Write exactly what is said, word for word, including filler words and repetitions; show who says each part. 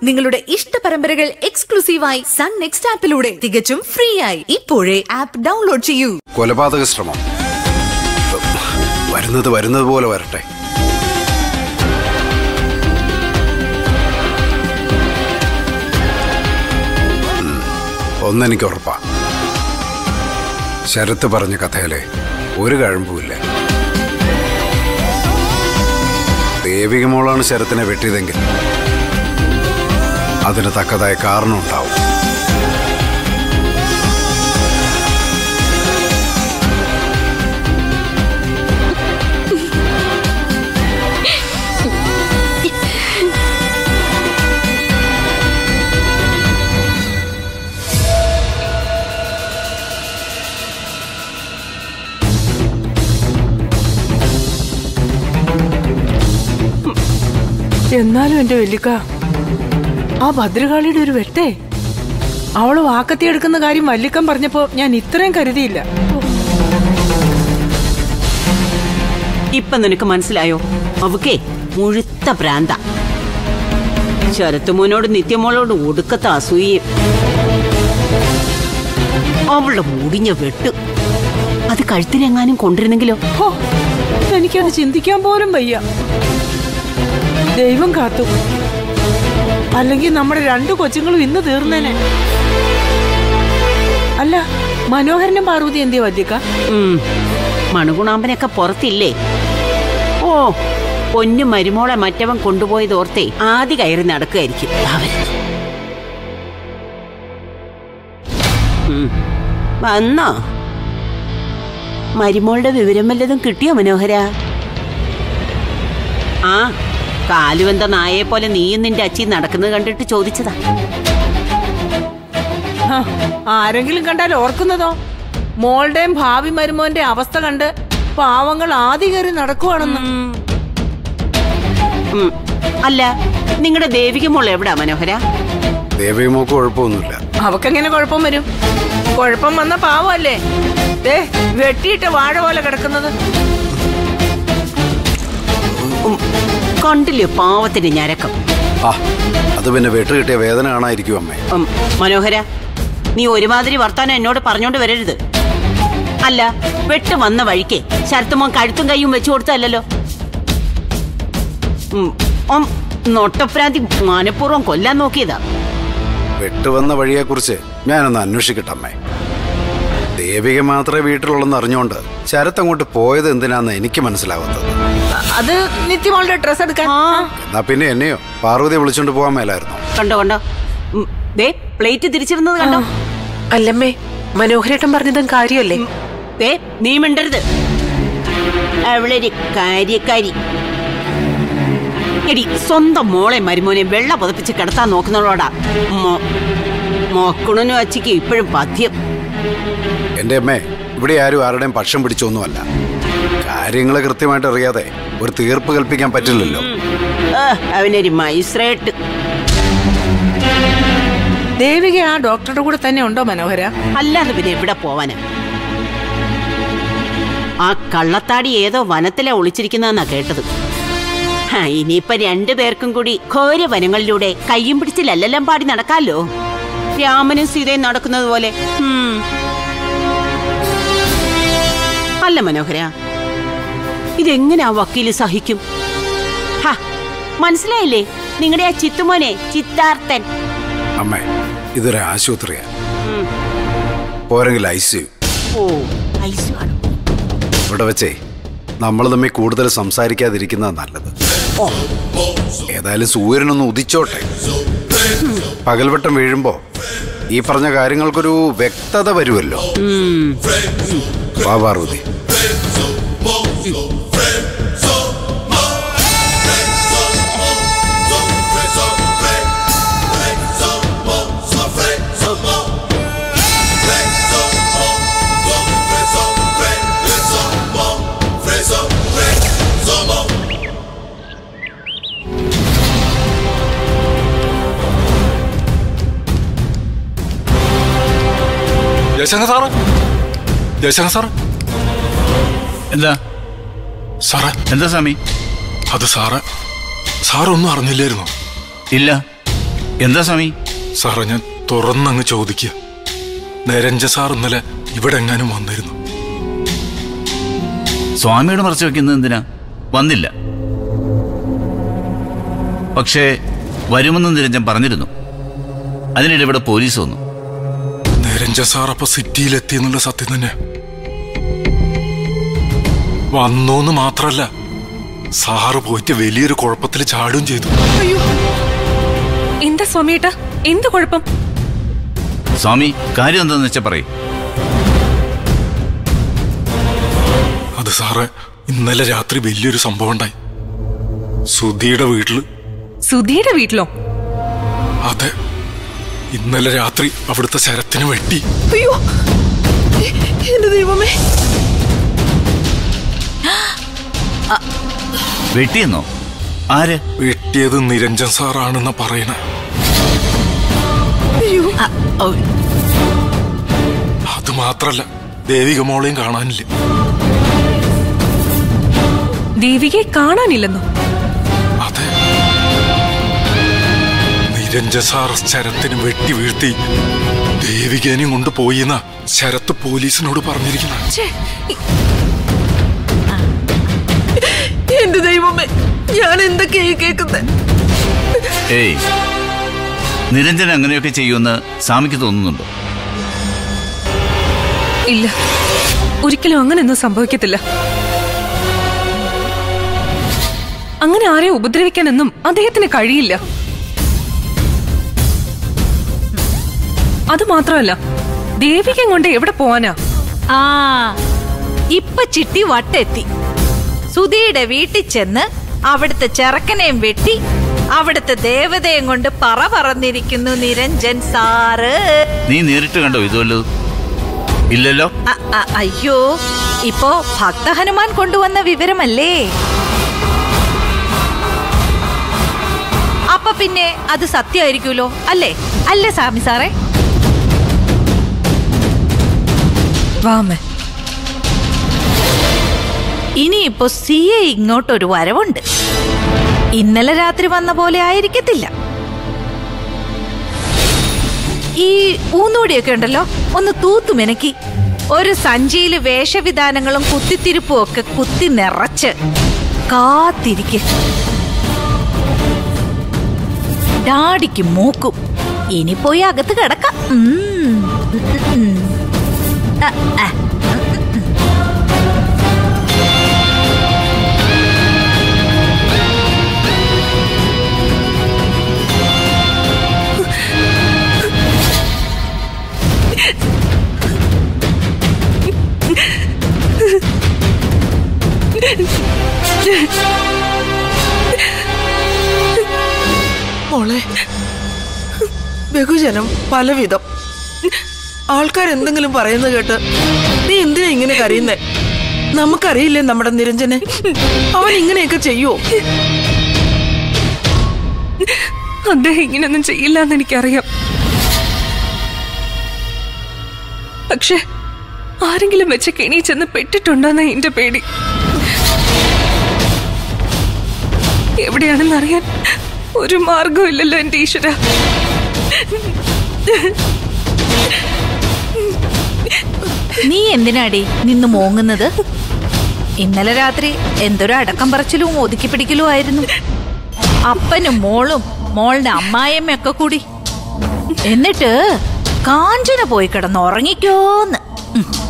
Speaker 1: നിങ്ങളുടെ ഇഷ്ട പരമ്പരകൾ എക്സ്ക്ലൂസീവായി സൺ നെക്സ്റ്റ് ആപ്പിലൂടെ തികച്ചും ഫ്രീ ആയി ഇപ്പോഴേ ആപ്പ് ഡൗൺലോഡ് ചെയ്യൂ.
Speaker 2: കൊലപാതക ശ്രമം വരുന്നത് വരുന്നത് പോലെ വരട്ടെ. ഒന്നെനിക്ക് ഉറപ്പാ, ശരത്ത് പറഞ്ഞ കഥയിലെ ഒരു കഴമ്പുമില്ല. ദേവിക മോളാണ് ശരത്തിനെ വെട്ടിയതെങ്കിൽ അതിന് തക്കതായ കാരണം ഉണ്ടാവും.
Speaker 3: എന്നാലും എന്റെ വെല്ലിക്ക, ആ ഭദ്രകാളിയുടെ ഒരു വെട്ടേ, അവള് വാക്കത്തിയെടുക്കുന്ന കാര്യം വല്ലിക്കൻ പറഞ്ഞപ്പോ ഞാൻ ഇത്രയും കരുതിയില്ല.
Speaker 4: ഇപ്പൊ നിനക്ക് മനസ്സിലായോ? അവക്കേ മുഴുത്ത ഭ്രാന്ത. ശരത്തുമോനോട് നിത്യമോളോട് ഒടുക്കത്ത അസൂയ. അവളുടെ മുടിഞ്ഞ വെട്ട് അത് കഴുത്തിലെങ്ങാനും കൊണ്ടിരുന്നെങ്കിലോ?
Speaker 3: എനിക്കത് ചിന്തിക്കാൻ പോലും വയ്യ. ദൈവം കാത്തു, അല്ലെങ്കിൽ നമ്മുടെ രണ്ടു കൊച്ചുങ്ങളും ഇന്ന് തീർന്നേനെ. അല്ല, മനോഹരനും പാർവതി എന്തിയ വല്ലിക്ക?
Speaker 4: മണുകുണാമ്പനൊക്കെ പുറത്തില്ലേ? ഓ, പൊന്നു മരുമോളെ മറ്റവൻ കൊണ്ടുപോയത് ഓർത്തേ ആദ്യ കയറി നടക്കുകയായിരിക്കും അവര്. വന്നോ? മരുമോളുടെ വിവരം വല്ലതും കിട്ടിയോ മനോഹര? ആ, കാലുവെന്ത നായെ പോലെ നീയും നിന്റെ അച്ചി നടക്കുന്നത് കണ്ടിട്ട് ചോദിച്ചതാ.
Speaker 3: ആരെങ്കിലും കണ്ടാൽ ഓർക്കുന്നതോ? മോളുടെയും ഭാവി മരുമോന്റെ അവസ്ഥ കണ്ട് പാവങ്ങൾ ആദ്യ കയറി നടക്കുവാണെന്ന്.
Speaker 4: അല്ല, നിങ്ങളുടെ ദേവിക മോൾ എവിടാ മനോഹര?
Speaker 2: ദേവിക മോക്ക് കുഴപ്പമൊന്നുമില്ല.
Speaker 3: അവക്കെങ്ങനെ കുഴപ്പം വരും? കുഴപ്പം വന്ന പാവല്ലേ വെട്ടിയിട്ട് വാഴ പോലെ കിടക്കുന്നത്.
Speaker 4: കണ്ടില്ലേ പാവത്തിന്റെ ഞരക്കം?
Speaker 2: അത് പിന്നെ വെട്ട് കിട്ടിയ വേദന കാണാതിരിക്കും അമ്മേ.
Speaker 4: മനോഹര, നീ ഒരുമാതിരി വർത്താനം എന്നോട് പറഞ്ഞോണ്ട് വരരുത്. അല്ല, വെട്ട് വന്ന വഴിക്കേ ശരത്തുമോൻ കഴുത്തും കൈയും വെച്ചു കൊടുത്തല്ലോ. നൊട്ടപ്രാന്തി മനഃപൂർവ്വം കൊല്ലാൻ നോക്കിയതാ.
Speaker 2: വെട്ട് വന്ന വഴിയെ കുറിച്ച് ഞാനൊന്ന് അന്വേഷിക്കട്ടമ്മേ. ദേവിക മാത്രമേ വീട്ടിലുള്ളെന്ന് അറിഞ്ഞോണ്ട് ശരത്ത് അങ്ങോട്ട് പോയത് എന്തിനാന്ന് എനിക്ക് മനസ്സിലാവാത്തത്.
Speaker 3: അത് നിത്യമോളുടെ ഡ്രസ് എടുക്കാൻ.
Speaker 2: എന്നാ പിന്നെ എന്നെയോ പാർവതിയെ വിളിച്ചോണ്ട് പോകാൻ മേലായിരുന്നു.
Speaker 4: കണ്ടോ കണ്ടോ, ദേ പ്ലേറ്റ് തിരിച്ചിരുന്നത് കണ്ടോ?
Speaker 5: അല്ലമ്മേ, മനോഹരേട്ടൻ പറഞ്ഞതും കാര്യമല്ലേ?
Speaker 4: ദേ നീ മിണ്ടരുത്. അവളൊരു കാര്യക്കാരി. എടി, സ്വന്തം മോളെ മരുമോനെ വെള്ള പുതപ്പിച്ച് കിടത്താൻ നോക്കുന്നവളോടാ മോക്കുണനും അച്ചിക്ക് ഇപ്പോഴും പഥ്യം.
Speaker 2: എന്റെ അമ്മേ, ഇവിടെ ആരും ആരുടെയും പക്ഷം പിടിച്ചൊന്നുമല്ല. കാര്യങ്ങളെ കൃത്യമായിട്ട് അറിയാതെ ഒരു തീർപ്പ് കൽപ്പിക്കാൻ പറ്റില്ലല്ലോ.
Speaker 4: അവനൊരു മജിസ്ട്രേറ്റ്.
Speaker 3: ദേവിക ആ ഡോക്ടറുടെ കൂടെ തന്നെ ഉണ്ടോ മനോഹര?
Speaker 4: അല്ലാതെ പിന്നെ എവിടെ പോവാനാ? ആ കള്ളത്താടി ഏതോ വനത്തിലെ ഒളിച്ചിരിക്കുന്നെന്നാ കേട്ടത്. ഇനിയിപ്പൊ രണ്ടുപേർക്കും കൂടി ഘോര വനങ്ങളിലൂടെ കയ്യും പിടിച്ച് ലല്ലെല്ലാം പാടി നടക്കാമല്ലോ, രാമനും സീതയും നടക്കുന്നത് പോലെ. അല്ല മനോഹര, ഇതെങ്ങനെയാ വക്കീല് സഹിക്കും? മനസ്സിലായില്ലേ നിങ്ങളുടെ ആ ചിത്തുമോനെ, ചിത്താർത്ഥൻ?
Speaker 2: അമ്മേ, ഇതൊരു ആശുപത്രിയാ. പോരെങ്കിൽ ഐസിയു.
Speaker 4: ഓ, ഐസിയു ആണ്.
Speaker 2: ഇവിടെ വെച്ചേ നമ്മൾ തമ്മിൽ കൂടുതൽ സംസാരിക്കാതിരിക്കുന്നതാ നല്ലത്. ഏതായാലും സൂര്യനൊന്ന് ഉദിച്ചോട്ടെ. പകൽവട്ടം വീഴുമ്പോ ഈ പറഞ്ഞ കാര്യങ്ങൾക്കൊരു വ്യക്തത വരുമല്ലോ. വാ പാർവതി.
Speaker 6: Jayashankar sir, Jayashankar sir.
Speaker 7: എന്താ
Speaker 6: സാറേ?
Speaker 7: എന്താ സ്വാമി?
Speaker 6: അത് സാറ് സാറൊന്നും അറിഞ്ഞില്ലായിരുന്നു?
Speaker 7: ഇല്ല. എന്താ സ്വാമി?
Speaker 6: സാറേ, ഞാൻ തുറന്നങ്ങ് ചോദിക്കുക. നിരഞ്ജൻ സാർ ഇന്നലെ ഇവിടെ എങ്ങാനും വന്നിരുന്നു?
Speaker 7: സ്വാമിയോട് മറച്ചു വെക്കുന്നത് എന്തിനാ? വന്നില്ല. പക്ഷേ വരുമെന്ന് നിരഞ്ജൻ പറഞ്ഞിരുന്നു. അതിനിടെ ഇവിടെ പോലീസ് വന്നു.
Speaker 6: നിരഞ്ജൻ സാർ അപ്പൊ സിറ്റിയിലെത്തി എന്നുള്ള സത്യം തന്നെ. വന്നോന്ന് മാത്രല്ല, സാറ് പോയിട്ട് വലിയൊരു കുഴപ്പത്തിൽ ചാടുകയും ചെയ്തു.
Speaker 8: അയ്യോ, എന്താ സ്വാമിയേട്ടാ, എന്ത് കുഴപ്പം?
Speaker 7: സ്വാമി, കാര്യം എന്താന്ന് വെച്ചാ പറയും.
Speaker 6: അത് സാറേ, ഇന്നലെ രാത്രി വലിയൊരു സംഭവം ഉണ്ടായി. സുധിയുടെ വീട്ടില്.
Speaker 8: സുധിയുടെ വീട്ടിലോ?
Speaker 6: അതെ, ഇന്നലെ രാത്രി അവിടുത്തെ ശരത്തിന് വെട്ടി.
Speaker 3: അയ്യോ, എന്റെ ദൈവമേ!
Speaker 7: വെട്ടിയെന്നോ? ആര്
Speaker 6: വെട്ടിയത്? നിരഞ്ജൻ സാറാണെന്നാ പറയണേ. അത് മാത്രല്ല, ദേവിക മോളെയും കാണാനില്ല.
Speaker 8: ദേവികയെ കാണാനില്ലെന്നോ?
Speaker 6: അതെ, നിരഞ്ജൻ സാർ ശരത്തിന് വെട്ടി വീഴ്ത്തി ദേവികേനെയും കൊണ്ട് പോയിന്നാ ശരത്ത് പോലീസിനോട് പറഞ്ഞിരിക്കുന്ന.
Speaker 3: എന്റെ ദൈവമേ, ഞാൻ എന്തൊക്കെയാ കേൾക്കുന്നത്?
Speaker 7: ഏയ്, നിരഞ്ജൻ അങ്ങനെയൊക്കെ ചെയ്യുമെന്ന് സ്വാമിക്ക് തോന്നുന്നുണ്ടോ?
Speaker 8: ഇല്ല, ഒരിക്കലും അങ്ങനെയൊന്നും സംഭവിക്കത്തില്ല. അങ്ങനെ ആരെ ഉപദ്രവിക്കാനൊന്നും അദ്ദേഹത്തിന് കഴിയില്ല. അത് മാത്രമല്ല, ദേവികം കൊണ്ട് എവിടെ പോവാനാ?
Speaker 1: ആ, ഇപ്പൊ ചിട്ടി വട്ടെത്തി. സുധിയുടെ വീട്ടിൽ ചെന്ന് അവിടുത്തെ ചെറുക്കനെയും വെട്ടി അവിടുത്തെ ദേവതയും കൊണ്ട് പറ പറന്നിരിക്കുന്നു നിരഞ്ജൻ സാറ്.
Speaker 7: നീ നേരിട്ട് കണ്ടോ ഇതുവല്ലോ? ഇല്ലല്ലോ.
Speaker 1: അയ്യോ, ഇപ്പോ ഭക്ത ഹനുമാൻ കൊണ്ടുവന്ന വിവരമല്ലേ? അപ്പൊ പിന്നെ അത് സത്യമായിരിക്കുമല്ലോ, അല്ലേ? അല്ലേ സ്വാമി സാറേ?
Speaker 8: വാമേ,
Speaker 1: ഇനിയിപ്പോ സി എ ഇങ്ങോട്ടൊരു വരവുണ്ട്. ഇന്നലെ രാത്രി വന്ന പോലെ ആയിരിക്കത്തില്ല. ഈ ഊന്നോടിയൊക്കെ ഉണ്ടല്ലോ, ഒന്ന് തൂത്തുമെനക്കി ഒരു സഞ്ചിയില് വേഷവിധാനങ്ങളും കുത്തിത്തിരിപ്പും ഒക്കെ കുത്തി നിറച്ച് കാത്തിരിക്ക. ഡാഡിക്ക് മൂക്കും. ഇനി പോയി അകത്ത് കിടക്കാം.
Speaker 3: മോളെ, ബഹുജനം പലവിധം. ആൾക്കാരെന്തെങ്കിലും പറയുന്നത് കേട്ട് നീ എന്തിനാ ഇങ്ങനെ കരയുന്നേ? നമുക്കറിയില്ലേ നമ്മുടെ നിരഞ്ജനെ? അവൻ ഇങ്ങനെയൊക്കെ ചെയ്യുവോ?
Speaker 8: അദ്ദേഹം ഇങ്ങനെയൊന്നും ചെയ്യില്ല എന്ന് എനിക്കറിയാം. പക്ഷെ ആരെങ്കിലും വെച്ച് കെണി ചെന്ന് പെട്ടിട്ടുണ്ടോന്ന എന്റെ പേടി. എവിടെയാണെന്ന് അറിയാൻ ഒരു മാർഗവും ഇല്ലല്ലോ എന്റെ ഈശ്വര.
Speaker 1: നീ എന്തിനാടി നിന്ന് മോങ്ങുന്നത്? ഇന്നലെ രാത്രി എന്തൊരു അടക്കം പറച്ചിലും ഒതുക്കി പിടിക്കലും ആയിരുന്നു. അപ്പനും മോളും മോളുടെ അമ്മായിയമ്മയൊക്കെ കൂടി. എന്നിട്ട് കാഞ്ചന പോയി കിടന്ന് ഉറങ്ങിക്കോന്ന്.